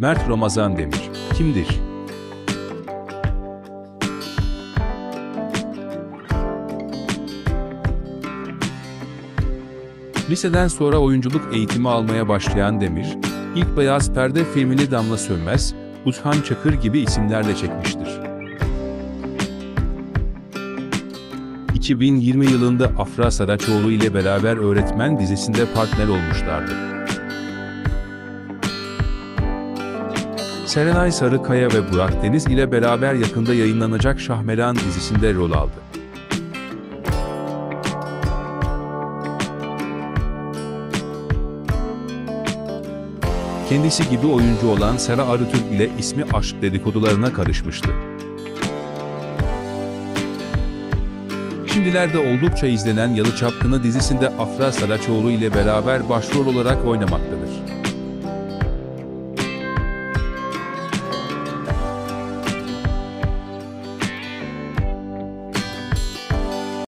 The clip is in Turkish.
Mert Ramazan Demir kimdir? Liseden sonra oyunculuk eğitimi almaya başlayan Demir, ilk Beyaz Perde filmini Damla Sönmez, Uzhan Çakır gibi isimlerle çekmiştir. 2020 yılında Afra Saraçoğlu ile beraber Öğretmen dizisinde partner olmuşlardı. Serenay Sarıkaya ve Burak Deniz ile beraber yakında yayınlanacak Şahmeran dizisinde rol aldı. Kendisi gibi oyuncu olan Sera Arıtürk ile ismi aşk dedikodularına karışmıştı. Şimdilerde oldukça izlenen Yalı Çapkını dizisinde Afra Saraçoğlu ile beraber başrol olarak oynamaktadır.